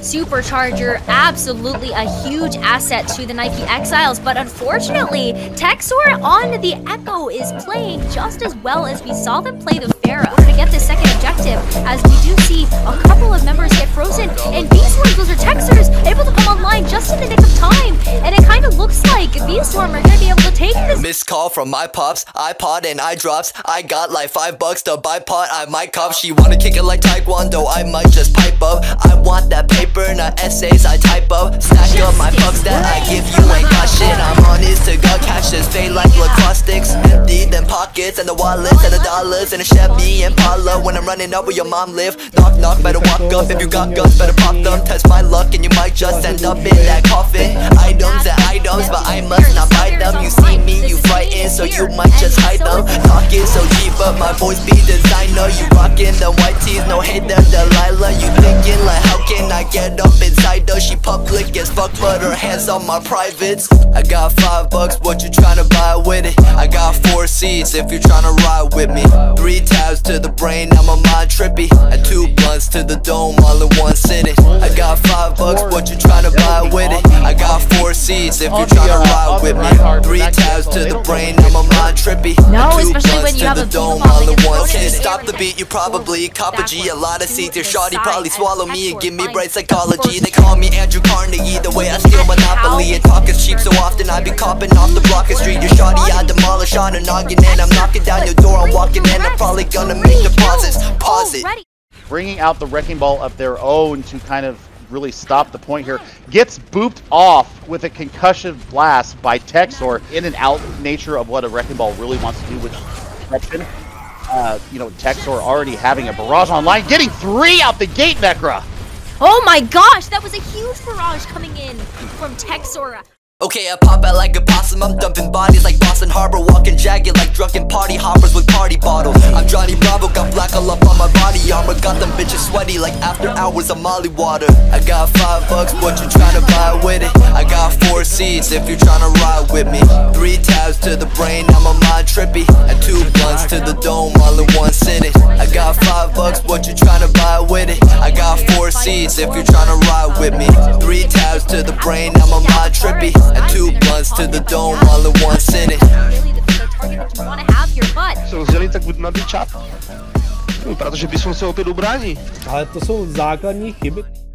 supercharger, absolutely a huge asset to the Nike Exiles, but unfortunately, Texor on the Echo is playing just as well as we saw them play the Pharah. We're gonna get this second objective, as we do see a couple of members get frozen, and V-Storm, those are Texors, able to come online just in the nick of time, and it kind of looks like V-Storm are gonna be able to take this. Missed call from my pops, iPod and iDrops. I got like $5 to buy pot, I might cop. She wanna kick it like Taekwondo, I might just pipe up. I want that paper, not essays I type up. Stack up my bucks that I give you, ain't got shit. I'm on Instagram, catch this fade like lacrosse sticks. Empty them pockets and the wallets and the dollars and a Chevy Impala. When I'm running up where your mom live, knock knock, better walk up. If you got guns, better pop them. Test my luck and you might just end up in that coffin. Items and items, but I must not buy them. You see me, you frightened, so you might just hide them. Talking so cheap, but my voice be designer. You rockin' the white tees, no hate them Delilah. You thinking like, how can I get up inside her? She public as fuck, but her hands on my privates. I got $5, what you tryna buy with it? I got 4 seats if you're tryna ride with me. 3 tabs to the brain, I'm a mind trippy. And 2 blunts to the dome, all in one sitting. I got $5, what you tryna buy with it? I got 4 seats if you're tryna ride with me. 3 tabs to the brain, I'm a mind trippy. No, especially when you have a dome, all in one sitting. Stop the beat, you probably cop a G. A lot of seats, your shawty probably swallow me and give me bright psychology. They call me Andrew Carnegie, the way I steal Monopoly. And talk is cheap, so often I be copping off the block and street. Your shawty I demolish on a noggin, and I'm knocking down your door, I'm walking in. I'm probably gonna make deposits. Pause it. Bringing out the Wrecking Ball of their own to kind of really stop the point here. Gets booped off with a concussion blast by Texor, in and out nature of what a Wrecking Ball really wants to do, which is you know, Texor already having a barrage online, getting 3 out the gate, Necra. Oh my gosh, that was a huge barrage coming in from Texor. Okay, I pop out like a possum, I'm dumping bodies like Boston Harbor, walking jagged like drunken party hoppers with party bottles. I'm Johnny Bravo, got black all up on my body armor, got them bitches sweaty like after hours of Molly water. I got $5, what you tryna buy with it? I got 4 seats if you're tryna ride with me. 3 tabs to the brain, I'm a mind trippy. And 2 blunts to the dome, all in one sitting. I got $5, what you tryna buy with it? I got 4 seats if you're tryna ride with me. 3 tabs to the brain, I'm a mind trippy. And 2 blunts to the dome, all in one sitting. Jsou vzdělí, tak buď nabít čap. Protože by se opět ubrání. Ale to jsou základní chyby.